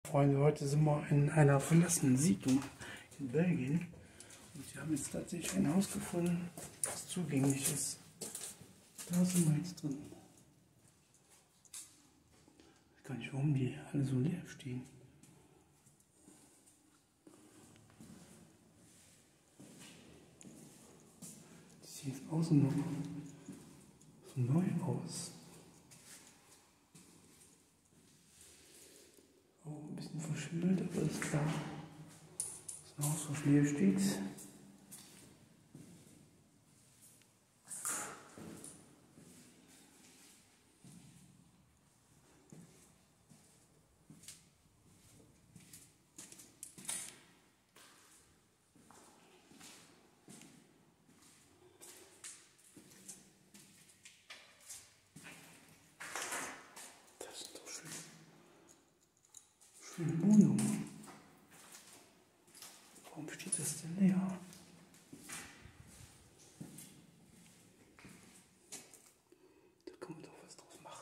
Freunde, heute sind wir in einer verlassenen Siedlung in Belgien und sie haben jetzt tatsächlich ein Haus gefunden, das zugänglich ist. Da sind wir jetzt drin. Ich weiß gar nicht, warum die alle so leer stehen. Das sieht jetzt außen noch so neu aus. Ein bisschen verschimmelt, aber ist klar, dass ein Haus auf leer steht. Das ist doch schön. Schöne Wohnung. Warum steht das denn leer? Da kann man doch was draus machen.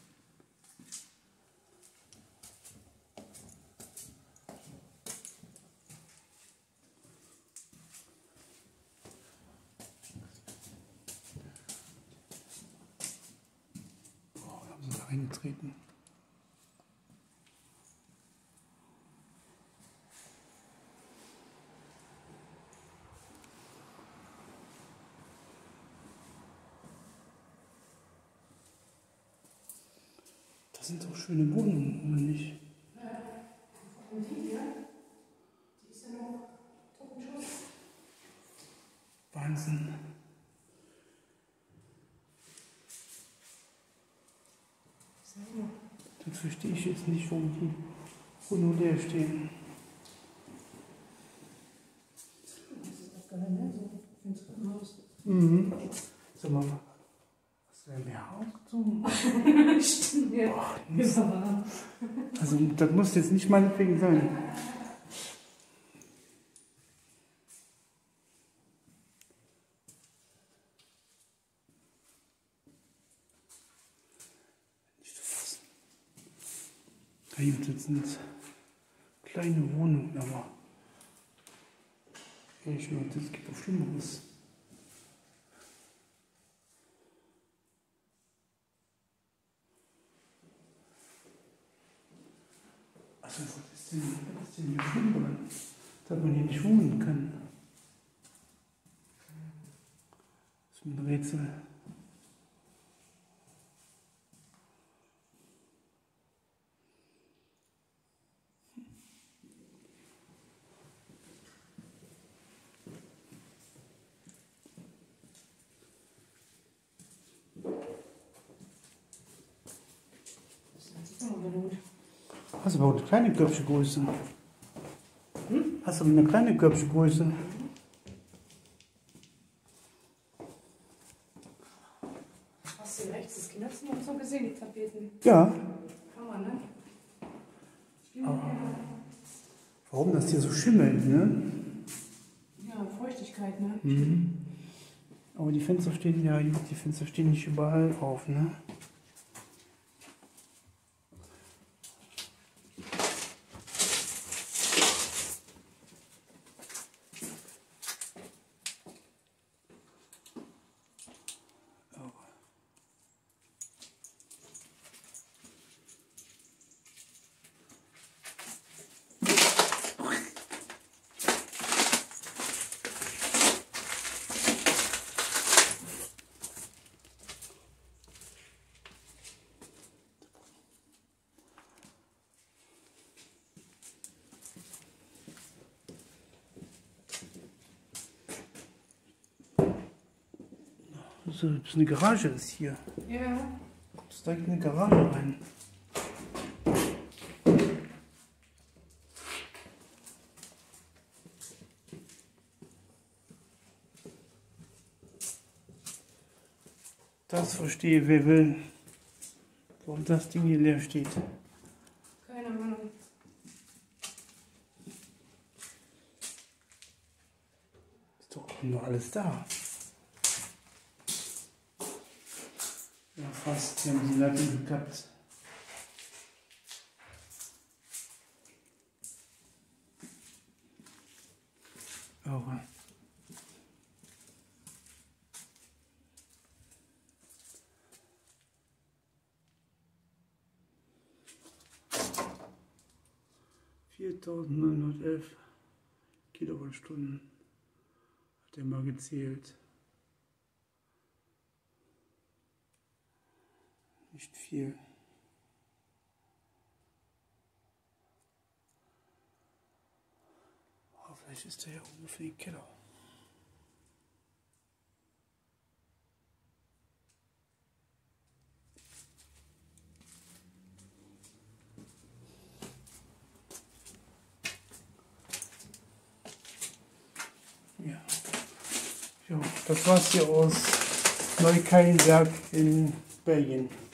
Oh, da haben sie da reingetreten. Das sind doch schöne Wohnungen, oder nicht? Und die hier, die ist ja noch Toppenschuss. Wahnsinn. Sag mal. Das verstehe ich jetzt nicht, warum die nur leer stehen. Das ist doch geil, ne? So für ein Treppenhaus. Mhm. Sag mal, hast du denn mehr aufgezogen? Stimmt, ja. Boah, Ja. also, das muss jetzt nicht meinetwegen sein. Nicht zu fassen. Das sind kleine Wohnungen, aber ich nur, das gibt auch Schlimmeres. Also, was ist denn hier schlimm dran? Dass man hier nicht wohnen kann. Das ist ein Rätsel. Das ist aber gut. Hast du aber auch eine kleine Körbchengröße? Hast du aber eine kleine Körbchengröße? Hast du rechts das Kinderzimmer und so gesehen, die Tapeten? Ja. Kann man, ne? Warum das hier so schimmelt, ne? Ja, Feuchtigkeit, ne? Mhm. Aber die Fenster stehen ja, die Fenster stehen nicht überall auf, ne? So, das ist eine Garage ist hier. Ja. Das ist direkt in eine Garage rein. Das verstehe, wer will, warum das Ding hier leer steht. Keine Ahnung. Ist doch nur alles da. Ja, fast. Die haben die Leitung gekappt. Woche. (4.911 Kilowattstunden hat er mal gezählt. Nicht viel. Aber vielleicht ist der ja oben für den Keller. Ja. Ja, das war's hier aus Neukeilenberg in Belgien.